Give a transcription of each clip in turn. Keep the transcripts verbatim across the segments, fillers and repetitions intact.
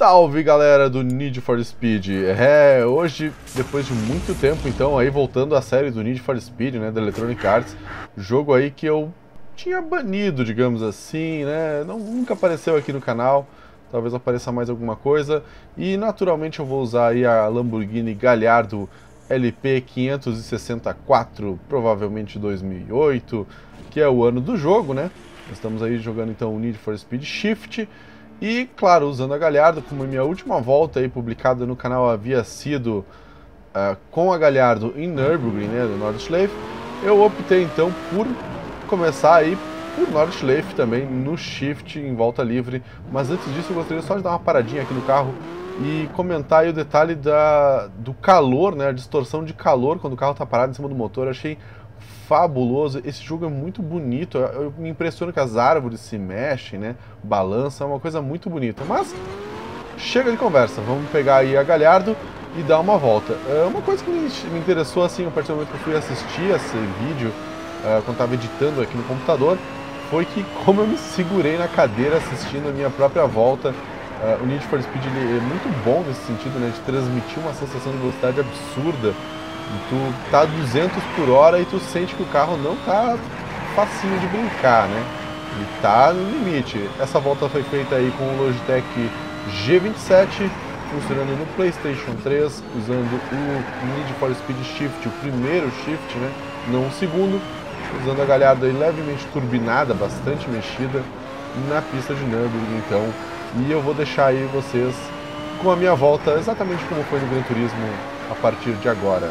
Salve galera do Need for Speed. É, hoje, depois de muito tempo então, aí voltando à série do Need for Speed, né, da Electronic Arts, jogo aí que eu tinha banido, digamos assim, né, não, nunca apareceu aqui no canal, talvez apareça mais alguma coisa, e naturalmente eu vou usar aí a Lamborghini Gallardo L P quinhentos e sessenta e quatro, provavelmente dois mil e oito, que é o ano do jogo, né, estamos aí jogando então o Need for Speed Shift. E, claro, usando a Gallardo, como minha última volta aí publicada no canal havia sido uh, com a Gallardo em Nürburgring, né, do Nordschleife, eu optei então por começar aí por Nordschleife também, no Shift, em volta livre. Mas antes disso eu gostaria só de dar uma paradinha aqui no carro e comentar aí o detalhe da, do calor, né, a distorção de calor quando o carro está parado em cima do motor. Eu achei fabuloso, esse jogo é muito bonito, eu, eu me impressiono que as árvores se mexem, né, balançam, é uma coisa muito bonita, mas chega de conversa, vamos pegar aí a Gallardo e dar uma volta. É uma coisa que me, me interessou assim, a partir do momento que eu fui assistir esse vídeo, uh, quando estava editando aqui no computador, foi que como eu me segurei na cadeira assistindo a minha própria volta. Uh, o Need for Speed ele é muito bom nesse sentido, né, de transmitir uma sensação de velocidade absurda. Tu tá a duzentos por hora e tu sente que o carro não tá facinho de brincar, né? Ele tá no limite. Essa volta foi feita aí com o Logitech G vinte e sete, funcionando no PlayStation três, usando o Need for Speed Shift, o primeiro Shift, né? Não o segundo, usando a Gallardo aí levemente turbinada, bastante mexida, na pista de Nürburgring, então. E eu vou deixar aí vocês com a minha volta exatamente como foi no Gran Turismo a partir de agora.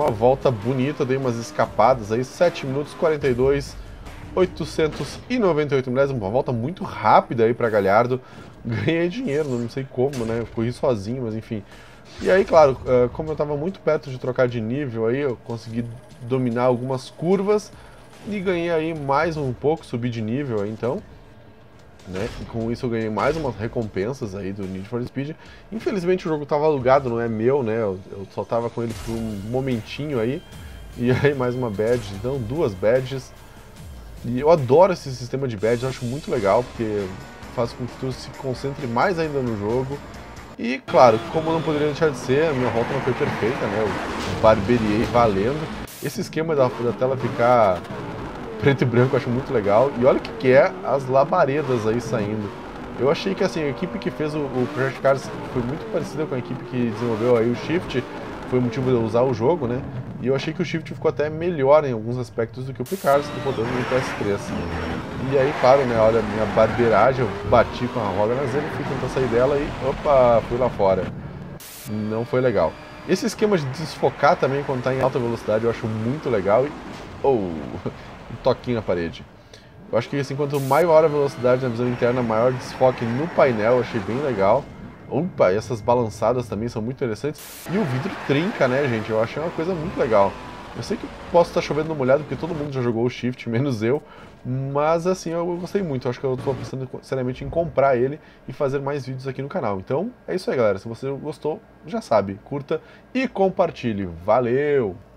uma volta bonita, dei umas escapadas aí, sete minutos e quarenta e dois, oitocentos e noventa e oito milésimos, uma volta muito rápida aí pra Galhardo. Ganhei dinheiro, não sei como, né? Eu corri sozinho, mas enfim. E aí, claro, como eu tava muito perto de trocar de nível aí, eu consegui dominar algumas curvas e ganhei aí mais um pouco, subi de nível aí, então. Né? E com isso eu ganhei mais umas recompensas aí do Need for Speed. Infelizmente o jogo tava alugado, não é meu, né? Eu, eu só tava com ele por um momentinho aí. E aí mais uma badge, então duas badges. E eu adoro esse sistema de badges, eu acho muito legal, porque faz com que tu se concentre mais ainda no jogo. E claro, como não poderia deixar de ser, a minha volta não foi perfeita, né? Eu barberiei valendo. Esse esquema da, da tela ficar preto e branco eu acho muito legal. E olha o que, que é as labaredas aí saindo. Eu achei que assim, a equipe que fez o, o Crash Cars foi muito parecida com a equipe que desenvolveu aí o Shift. Foi o motivo de eu usar o jogo, né? E eu achei que o Shift ficou até melhor em alguns aspectos do que o Picars, rodando no P S três. E aí, claro, né? Olha, minha barbeiragem, eu bati com a roda na zebra, fui tentar sair dela e, opa, fui lá fora. Não foi legal. Esse esquema de desfocar também quando tá em alta velocidade eu acho muito legal. E, oh, um toquinho na parede. Eu acho que assim, quanto maior a velocidade na visão interna, maior desfoque no painel, eu achei bem legal. Opa, e essas balançadas também são muito interessantes. E o vidro trinca, né, gente? Eu achei uma coisa muito legal. Eu sei que posso estar chovendo no molhado, porque todo mundo já jogou o Shift, menos eu. Mas assim, eu gostei muito. Eu acho que eu estou pensando seriamente em comprar ele e fazer mais vídeos aqui no canal. Então, é isso aí, galera. Se você gostou, já sabe, curta e compartilhe. Valeu!